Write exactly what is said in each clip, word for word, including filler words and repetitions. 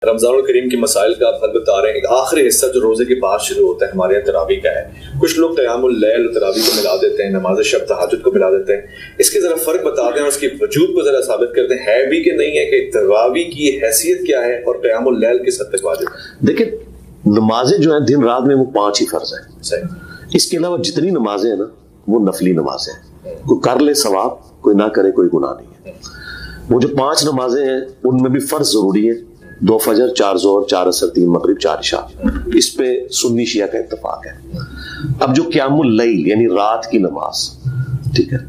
رمضان الکریم کے مسائل کا آپ حل بتا رہے ہیں. ایک آخری حصہ جو روزے کے بعد شروع ہوتا ہے ہمارے یہاں تراویح کا ہے. کچھ لوگ قیام اللیل تراویح کو ملا دیتے ہیں, نماز شب تہجد کو ملا دیتے ہیں. اس کے ذرا فرق بتا دیں اور اس کی وجود کو ذرا ثابت کرتے ہیں, ہے بھی کہ نہیں ہے, کہ تراویح کی حیثیت کیا ہے اور قیام اللیل کس حد تک واجب ہے؟ دیکھیں نمازیں جو ہیں دن رات میں وہ پانچ ہی فرض ہیں. صحیح. اس کے علاوہ جتنی نمازیں ہیں نا وہ نفلی نمازیں ہیں. کوئی کر لے ثواب, کوئی نہ کرے کوئی گناہ نہیں ہے. وہ جو پانچ نمازیں ہیں ان میں بھی فرض ضروری ہے, دو فجر, چار ظہر, چار عصر, تین مغرب, چار عشاء. اس پہ سنی شیعہ کا اتفاق ہے. اب جو قیام اللیل یعنی رات کی نماز, ٹھیک ہے,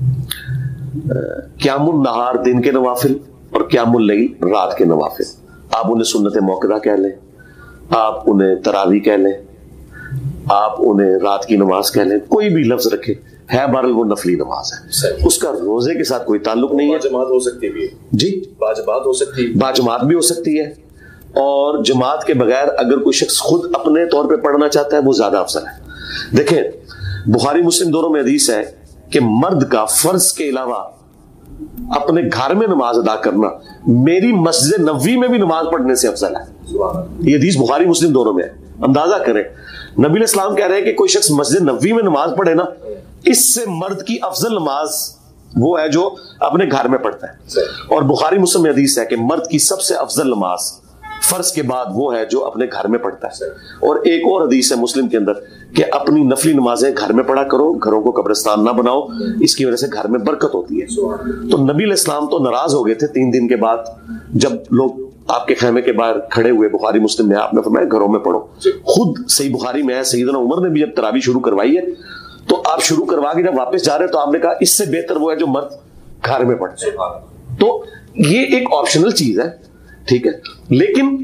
قیام النہار دن کے نوافل اور قیام اللیل رات کے نوافل, آپ انہیں سنت موقدہ کہہ لیں, آپ انہیں تراویح کہہ لیں, آپ انہیں رات کی نماز کہہ لیں, کوئی بھی لفظ رکھے, ہے بہرحال وہ نفلی نماز ہے. اس کا روزے کے ساتھ کوئی تعلق نہیں ہے. جماعت ہو سکتی ہے جی, باجماعت ہو سکتی ہے, باجماعت بھی ہو سکتی ہے, اور جماعت کے بغیر اگر کوئی شخص خود اپنے طور پہ پڑھنا چاہتا ہے وہ زیادہ افضل ہے. دیکھیں بخاری مسلم دونوں میں حدیث ہے کہ مرد کا فرض کے علاوہ اپنے گھر میں نماز ادا کرنا میری مسجد نبوی میں بھی نماز پڑھنے سے افضل ہے. یہ حدیث بخاری مسلم دونوں میں ہے. اندازہ کریں, نبی علیہ السلام کہہ رہے ہیں کہ کوئی شخص مسجد نبوی میں نماز پڑھے نا, اس سے مرد کی افضل نماز وہ ہے جو اپنے گھر میں پڑھتا ہے. اور بخاری مسلم میں حدیث ہے کہ مرد کی سب سے افضل نماز فرض کے بعد وہ ہے جو اپنے گھر میں پڑھتا ہے. اور ایک اور حدیث ہے مسلم کے اندر کہ اپنی نفلی نمازیں گھر میں پڑھا کرو, گھروں کو قبرستان نہ بناؤ, اس کی وجہ سے گھر میں برکت ہوتی ہے. تو نبی علیہ السلام تو ناراض ہو گئے تھے تین دن کے بعد جب لوگ آپ کے خیمے کے باہر کھڑے ہوئے. بخاری مسلم میں آپ نے فرمایا گھروں میں پڑھو. خود صحیح بخاری میں ہے سیدنا عمر نے بھی جب تراویح شروع کروائی ہے تو آپ شروع کروا کے جب واپس جا رہے تو آپ نے کہا اس سے بہتر وہ ہے جو مرد گھر میں پڑھتے ہیں. تو یہ ایک آپشنل چیز ہے, ٹھیک ہے, لیکن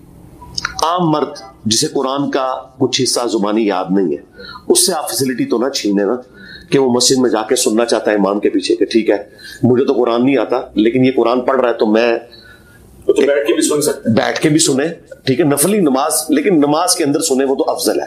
عام مرد جسے قرآن کا کچھ حصہ زبانی یاد نہیں ہے اس سے آپ فیسلٹی تو نہ چھینے نا کہ وہ مسجد میں جا کے سننا چاہتا ہے امام کے پیچھے کہ ٹھیک ہے مجھے تو قرآن نہیں آتا لیکن یہ قرآن پڑھ رہا ہے تو میں تو بیٹھ کے بھی سن سکتے ہیں, بیٹھ کے بھی سنیں, ٹھیک ہے, نفلی نماز, لیکن نماز کے اندر سنیں وہ تو افضل ہے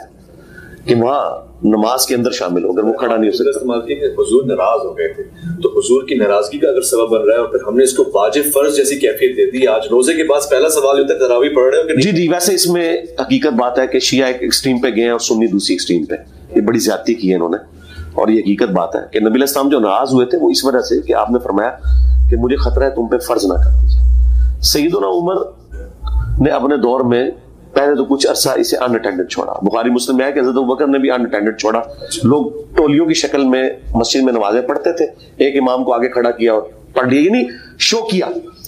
کہ وہاں نماز کے اندر شامل ہو. اگر وہ کھڑا نہیں ہو سکتا. حضور ناراض ہو گئے تھے تو حضور کی ناراضگی کا اگر سبب بن رہا ہے اور پھر ہم نے اس کو واجب فرض جیسی کیفیت دے دی. آج روزے کے بعد پہلا سوال ہوتا ہے تراویح پڑھ رہے ہو کہ نہیں؟ جی جی ویسے اس میں حقیقت بات ہے کہ شیعہ ایک ایکسٹریم پہ گئے ہیں اور سنی دوسری ایکسٹریم پہ. یہ بڑی زیادتی کی ہے انہوں نے, اور یہ حقیقت بات ہے کہ نبی علیہ السلام جو ناراض ہوئے تھے وہ اس وجہ سے کہ آپ نے فرمایا کہ مجھے خطرہ ہے تم پہ فرض نہ کر دیجیے. سیدنا عمر نے اپنے دور میں پہلے تو کچھ عرصہ اسے ان اٹینڈڈ چھوڑا. بخاری مسلم میں ہے کہ حضرت ابوبکر نے بھی ان اٹینڈڈ چھوڑا. لوگ ٹولیوں کی شکل میں مسجد میں نمازیں پڑھتے تھے, ایک امام کو آگے کھڑا کیا اور پڑھ لیا, یہ نہیں شو کیا,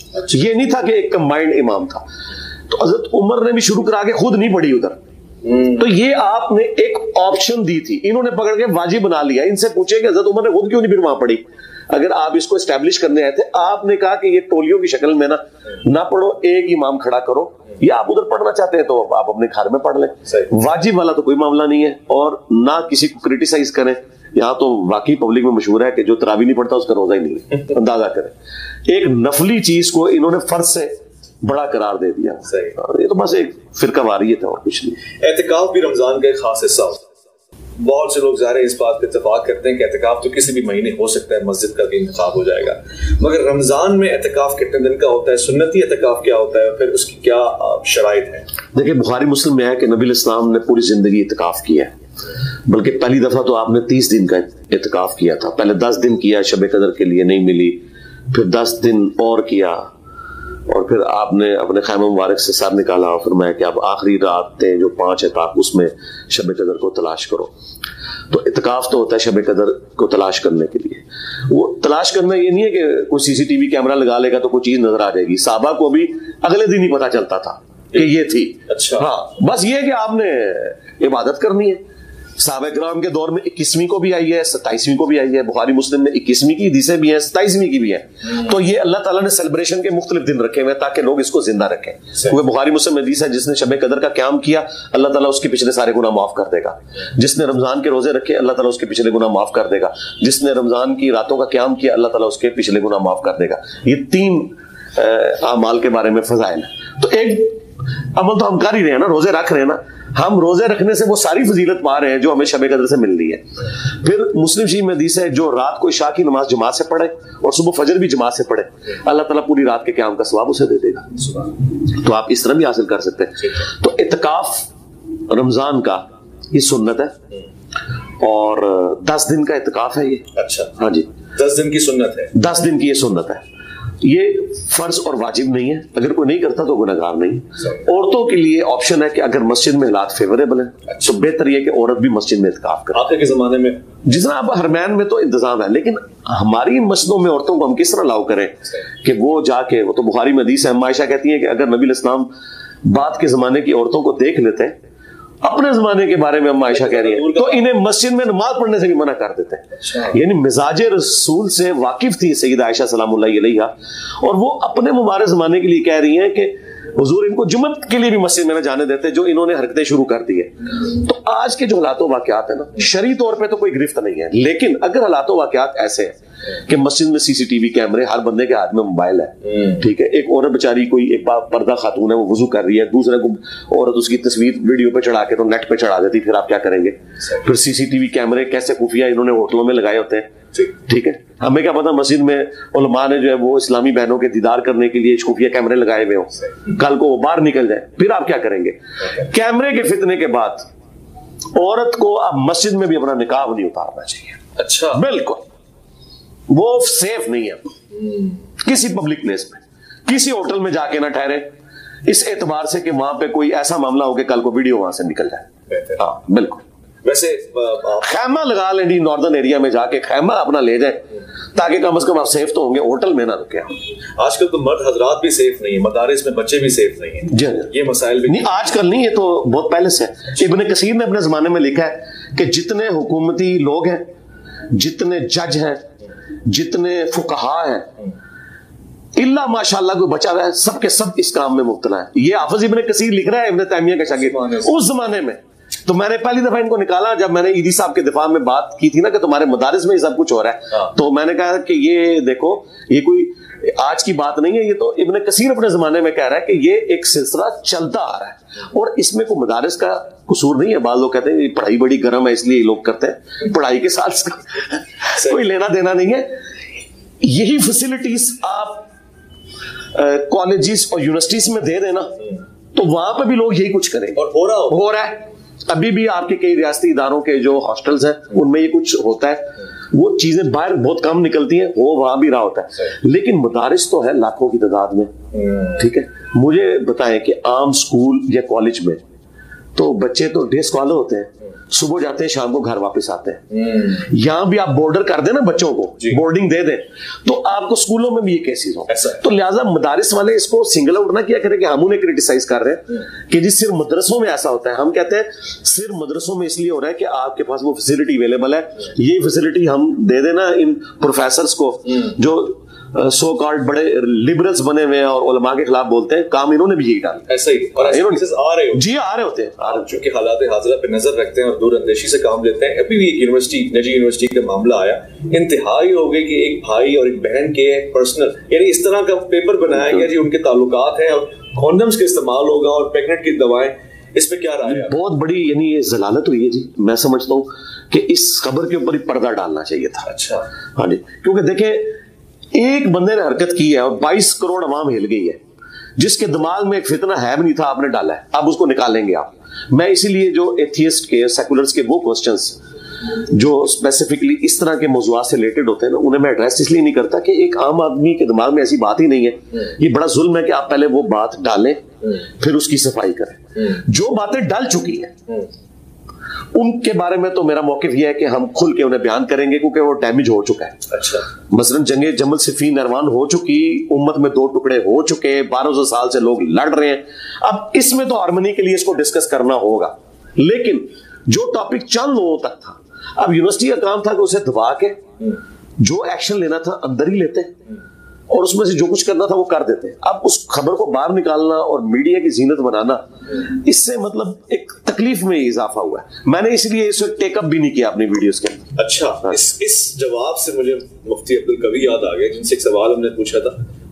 یہ نہیں تھا کہ ایک کمبائنڈ امام تھا. تو حضرت عمر نے بھی شروع کرا کے خود نہیں پڑھی ادھر. تو یہ آپ نے ایک آپشن دی تھی, انہوں نے پکڑ کے واجب بنا لیا. ان سے پوچھے کہ حضرت عمر نے خود کیوں نہیں پھر وہاں پڑھی؟ اگر آپ اس کو اسٹیبلش کرنے آئے تھے آپ نے کہا کہ یہ ٹولیوں کی شکل میں نا نہ پڑھو, ایک امام کھڑا کرو, یا آپ ادھر پڑھنا چاہتے ہیں تو آپ اپنے گھر میں پڑھ لیں. واجب والا تو کوئی معاملہ نہیں ہے, اور نہ کسی کو کرٹیسائز کریں. یہاں تو واقعی پبلک میں مشہور ہے کہ جو تراویح نہیں پڑھتا اس کا روزہ ہی نہیں ہے. اندازہ کریں ایک نفلی چیز کو انہوں نے فرض سے بڑا قرار دے دیا. یہ تو بس ایک فرقہ واریت ہے اور کچھ نہیں. اعتکاف بھی رمضان کا ایک خاص حصہ ہوتا ہے. بہت سے لوگ ظاہر اس بات پہ اتفاق کرتے ہیں کہ اعتکاف تو کسی بھی مہینے ہو سکتا ہے, مسجد کا بھی انتخاب ہو جائے گا, مگر رمضان میں اعتکاف کتنے دن کا ہوتا ہے, سنتی اعتکاف کیا ہوتا ہے, اور پھر اس کی کیا شرائط ہے؟ دیکھیں بخاری مسلم میں ہے کہ نبی علیہ السلام نے پوری زندگی اعتکاف کیا ہے, بلکہ پہلی دفعہ تو آپ نے تیس دن کا اعتکاف کیا تھا. پہلے دس دن کیا شب قدر کے لیے نہیں ملی, پھر دس دن اور کیا, اور پھر آپ نے اپنے خیمہ مبارک سے سر نکالا اور فرمایا کہ اب آخری رات تھے جو پانچ اعتکاف اس میں شب قدر کو تلاش کرو. تو اعتکاف تو ہوتا ہے شب قدر کو تلاش کرنے کے لیے. وہ تلاش کرنا یہ نہیں ہے کہ کوئی سی سی ٹی وی کیمرہ لگا لے گا تو کوئی چیز نظر آ جائے گی. صحابہ کو بھی اگلے دن ہی پتا چلتا تھا کہ یہ تھی. اچھا ہاں, بس یہ کہ آپ نے عبادت کرنی ہے. صحابہ کرام کے دور میں اکیسویں کو بھی آئی ہے, ستائیسویں کو بھی آئی ہے. بخاری مسلم میں اکیسویں کی حدیثیں بھی ہیں, ستائیسویں کی بھی ہیں. تو یہ اللہ تعالیٰ نے سیلیبریشن کے مختلف دن رکھے ہوئے تاکہ لوگ اس کو زندہ رکھیں. کیونکہ بخاری مسلم حدیث ہے جس نے شب قدر کا قیام کیا اللہ تعالیٰ اس کے پچھلے سارے گناہ معاف کر دے گا. جس نے رمضان کے روزے رکھے اللہ تعالیٰ اس کے پچھلے گناہ معاف کر دے گا. جس نے رمضان کی راتوں کا قیام کیا اللہ تعالیٰ اس کے پچھلے گناہ معاف کر دے گا. یہ تین اعمال کے بارے میں فضائل ہیں. تو ایک عمل تو ہم کر ہی رہے ہیں نا, روزے رکھ رہے ہیں نا, ہم روزے رکھنے سے وہ ساری فضیلت پا رہے ہیں جو ہمیں شب قدر سے مل رہی ہے. پھر مسلم شریف میں حدیث ہے جو رات کو عشاء کی نماز جماعت سے پڑھے اور صبح فجر بھی جماعت سے پڑھے, اللہ تعالیٰ پوری رات کے قیام کا ثواب اسے دے دے گا. تو آپ اس طرح بھی حاصل کر سکتے ہیں. تو اعتکاف رمضان کا یہ سنت ہے اور دس دن کا اعتکاف ہے یہ. اچھا, ہاں جی, دس دن کی سنت ہے. دس دن کی یہ سنت ہے. یہ فرض اور واجب نہیں ہے, اگر کوئی نہیں کرتا تو گناہ گار نہیں. عورتوں کے لیے آپشن ہے کہ اگر مسجد میں حالات فیوریبل ہیں تو بہتر یہ کہ عورت بھی مسجد میں اعتکاف کرے. آپ کے زمانے میں جس طرح اب حرمین میں تو انتظام ہے, لیکن ہماری مسجدوں میں عورتوں کو ہم کس طرح الاؤ کریں کہ وہ جا کے, وہ تو بخاری میں حدیث ہے, عائشہ کہتی ہیں کہ اگر نبی علیہ السلام بعد کے زمانے کی عورتوں کو دیکھ لیتے ہیں, اپنے زمانے کے بارے میں ہم عائشہ کہہ رہی ہیں, تو انہیں مسجد میں نماز پڑھنے سے بھی منع کر دیتے ہیں. یعنی مزاج رسول سے واقف تھی سیدہ عائشہ سلام اللہ علیہ, اور وہ اپنے مبارک زمانے کے لیے کہہ رہی ہیں کہ حضور ان کو جمعہ کے لیے بھی مسجد میں نہ جانے دیتے جو انہوں نے حرکتیں شروع کر دی ہے. تو آج کے جو حالات و واقعات ہیں نا, شرعی طور پہ تو کوئی گرفت نہیں ہے, لیکن اگر حالات و واقعات ایسے ہیں کہ مسجد میں سی سی ٹی وی کیمرے, ہر بندے کے ہاتھ میں موبائل ہے, ٹھیک ہے, ایک عورت بیچاری کوئی ایک پردہ خاتون ہے وہ وضو کر رہی ہے, دوسرے کو عورت اس کی تصویر ویڈیو پہ چڑھا کے تو نیٹ پہ چڑھا دیتی, پھر آپ کیا کریں گے؟ پھر سی سی ٹی وی کیمرے کیسے خفیہ انہوں نے ہوٹلوں میں لگائے ہوتے ہیں, ٹھیک ہے, ہمیں کیا پتا مسجد میں علماء نے جو ہے وہ اسلامی بہنوں کے دیدار کرنے کے لیے خفیہ کیمرے لگائے ہوئے ہوں, کل کو وہ باہر نکل جائے, پھر آپ کیا کریں گے؟ کیمرے کے فتنے کے بعد عورت کو اب مسجد میں بھی اپنا نقاب نہیں اتارنا چاہیے. اچھا, بالکل وہ سیف نہیں ہے کسی پبلک پلیس میں, کسی ہوٹل میں جا کے نہ ٹھہرے اس اعتبار سے کہ وہاں پہ کوئی ایسا معاملہ ہو کہ کل کو ویڈیو وہاں سے نکل جائے. ہاں بالکل. ویسے خیمہ لگا لیں جی, ناردرن ایریا میں جا کے خیمہ اپنا لے جائیں تاکہ کم از کم آپ سیف تو ہوں گے, ہوٹل میں نہ رکے. آج کل تو مرد حضرات بھی سیف نہیں ہیں, مدارس میں بچے بھی سیف نہیں ہیں. جی یہ مسائل بھی نہیں آج کل نہیں, یہ تو بہت پہلے سے. ابن کثیر نے اپنے زمانے میں لکھا ہے کہ جتنے حکومتی لوگ ہیں, جتنے جج ہیں, جتنے فقہا ہیں, اللہ ماشاء اللہ کوئی بچا ہوا ہے, سب کے سب اس کام میں مبتلا ہے. یہ حافظ ابن کثیر لکھ رہا ہے, ابن تیمیہ کا شاگرد اس زمانے میں. تو میں نے پہلی دفعہ ان کو نکالا جب میں نے عیدی صاحب کے دفاع میں بات کی تھی نا کہ تمہارے مدارس میں یہ سب کچھ ہو رہا ہے, تو میں نے کہا کہ یہ دیکھو یہ کوئی آج کی بات نہیں ہے, یہ تو ابن کثیر اپنے زمانے میں کہہ رہا ہے کہ یہ ایک سلسلہ چلتا آ رہا ہے اور اس میں کوئی مدارس کا قصور نہیں ہے. بعض لوگ کہتے ہیں پڑھائی بڑی گرم ہے اس لیے یہ لوگ کرتے ہیں, پڑھائی کے ساتھ کوئی لینا دینا نہیں ہے. یہی فیسلٹیز آپ کالجز اور یونیورسٹیز میں دے دینا تو وہاں پہ بھی لوگ یہی کچھ کریں, اور ہو رہا ہو رہا ہے. ابھی بھی آپ کے کئی ریاستی اداروں کے جو ہاسٹلز ہیں ان میں یہ کچھ ہوتا ہے, وہ چیزیں باہر بہت کم نکلتی ہیں, وہ وہاں بھی رہا ہوتا ہے, لیکن مدارس تو ہے لاکھوں کی تعداد میں. ٹھیک ہے, مجھے بتائیں کہ عام اسکول یا کالج میں تو بچے تو ڈے اسکالر ہوتے ہیں, صبح جاتے ہیں شام کو گھر واپس آتے ہیں. یہاں بھی آپ بورڈر کر دیں نا بچوں کو, بورڈنگ دے دیں تو آپ کو اسکولوں میں بھی یہ کیسز ہوں. تو لہٰذا مدارس والے اس کو سنگل آؤٹ نہ کیا کریں کہ ہم انہیں کرٹیسائز کر رہے ہیں کہ جی صرف مدرسوں میں ایسا ہوتا ہے. ہم کہتے ہیں صرف مدرسوں میں اس لیے ہو رہا ہے کہ آپ کے پاس وہ فیسلٹی اویلیبل ہے, یہ فیسلٹی ہم دے دینا ان پروفیسرز کو جو سو کارڈ بڑے لبرلز بنے ہوئے ہیں اور علماء کے خلاف بولتے ہیں, کام انہوں نے بھی یہی ڈالا. ایسا ہی اور آ رہے جی آ رہے ہوتے ہیں, چونکہ حالات حاضرہ پہ نظر رکھتے ہیں اور دور اندیشی سے کام لیتے ہیں. ابھی بھی ایک یونیورسٹی نجی یونیورسٹی کا معاملہ آیا, انتہائی ہو گئی کہ ایک بھائی اور ایک بہن کے پرسنل یعنی اس طرح کا پیپر بنایا گیا جی ان کے تعلقات ہیں اور کونڈمز کا استعمال ہوگا اور پیگنٹ کی دوائیں. اس پہ کیا رائے ہے؟ بہت بڑی یعنی یہ ضلالت ہوئی ہے جی. میں سمجھتا ہوں کہ اس خبر کے اوپر پردہ ڈالنا چاہیے تھا. اچھا ہاں جی, کیونکہ دیکھیں ایک بندے نے حرکت کی ہے اور بائیس کروڑ عوام ہل گئی ہے, جس کے دماغ میں ایک فتنہ ہے بھی نہیں تھا, آپ نے ڈالا ہے, اب اس کو نکالیں گے آپ. میں اسی لیے جو ایتھیسٹ کے سیکولرز کے وہ کوسچنز جو اسپیسیفکلی اس طرح کے موضوعات سے ریلیٹڈ ہوتے ہیں نا, انہیں میں ایڈریس اس لیے نہیں کرتا کہ ایک عام آدمی کے دماغ میں ایسی بات ہی نہیں ہے. یہ بڑا ظلم ہے کہ آپ پہلے وہ بات ڈالیں پھر اس کی صفائی کریں. جو باتیں ڈل چکی ہیں ان کے بارے میں تو میرا موقف یہ ہے کہ ہم کھل کے انہیں بیان کریں گے کیونکہ وہ ڈیمیج ہو چکا ہے. اچھا, مثلا جنگ جمل صفین نروان ہو چکی, امت میں دو ٹکڑے ہو چکے, بارہ سو سال سے لوگ لڑ رہے ہیں. اب اس میں تو ہارمنی کے لیے اس کو ڈسکس کرنا ہوگا, لیکن جو ٹاپک چند لوگوں تک تھا, اب یونیورسٹی کا کام تھا کہ اسے دبا کے جو ایکشن لینا تھا اندر ہی لیتے اور اس میں سے جو کچھ کرنا تھا وہ کر دیتے. اب اس خبر کو باہر نکالنا اور میڈیا کی زینت بنانا, اس سے مطلب ایک تکلیف میں اضافہ ہوا ہے. میں نے اس لیے اس وقت ٹیک اپ بھی نہیں کیا اپنی ویڈیوز کے اندر. اچھا, اس اس جواب سے مجھے مفتی عبدالقوی یاد آ گیا جن سے ایک سوال ہم نے پوچھا تھا.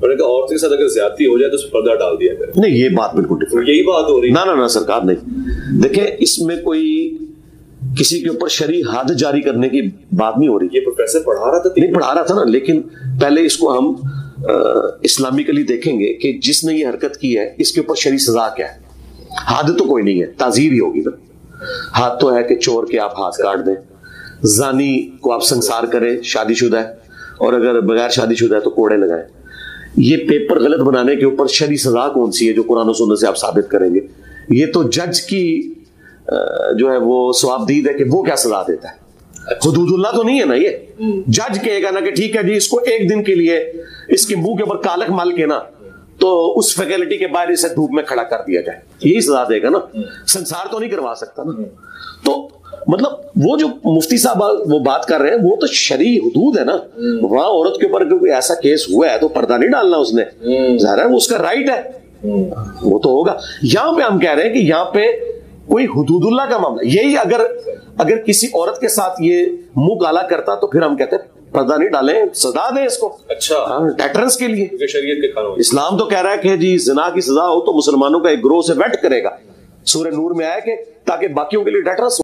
انہوں نے کہا عورتوں کے ساتھ اگر زیادتی ہو جائے تو اس پر پردہ ڈال دیا کرے. نہیں، یہ بات بالکل ڈفرینٹ، یہی بات ہو رہی ہے. نہ نہ نہ سرکار نہیں، دیکھیں اس میں کوئی کسی کے اوپر شرعی حد جاری کرنے کی بات نہیں ہو رہی. یہ پروفیسر پڑھا رہا تھا نہیں پڑھا رہا تھا نا، لیکن پہلے اس کو ہم اسلامکلی دیکھیں گے کہ جس نے یہ حرکت کی ہے اس کے اوپر شرعی سزا کیا ہے. حد تو کوئی نہیں ہے، تعزیر ہی ہوگی نا. حد تو ہے کہ چور کے آپ ہاتھ کاٹ دیں، زانی کو آپ سنسار کریں شادی شدہ ہے، اور اگر بغیر شادی شدہ ہے تو کوڑے لگائیں. یہ پیپر غلط بنانے کے اوپر شرعی سزا کون سی ہے جو قرآن و سنت سے آپ ثابت کریں گے؟ یہ تو جج کی جو ہے وہ ثوابدید ہے کہ وہ کیا سزا دیتا ہے. حدود اللہ تو نہیں ہے نا. یہ جج کہے گا نا کہ ٹھیک ہے جی اس کو ایک دن کے لیے اس کے منہ کے اوپر کالک مال کے نا تو اس فیکلٹی کے باہر اسے دھوپ میں کھڑا کر دیا جائے، یہی سزا دے گا نا. سنسار تو نہیں کروا سکتا نا. تو مطلب وہ جو مفتی صاحب وہ بات کر رہے ہیں وہ تو شرعی حدود ہے نا. وہاں عورت کے اوپر کوئی ایسا کیس ہوا ہے تو پردہ نہیں ڈالنا اس نے، ظاہر ہے وہ اس کا رائٹ ہے، وہ تو ہوگا. یہاں پہ ہم کہہ رہے ہیں کہ یہاں پہ کوئی حدود اللہ کا معاملہ یہی، اگر اگر کسی عورت کے ساتھ یہ منہ کالا کرتا تو پھر ہم کہتے ہیں پردہ نہیں ڈالیں، سزا دیں اس کو. اچھا، ڈیٹرنس کے لیے شریعت کے قانون. اسلام تو کہہ رہا ہے کہ جی زنا کی سزا ہو تو مسلمانوں کا ایک گروہ سے ویٹ کرے گا. سورہ نور میں آیا کہ تاکہ باقیوں کے لیے ڈیٹرنس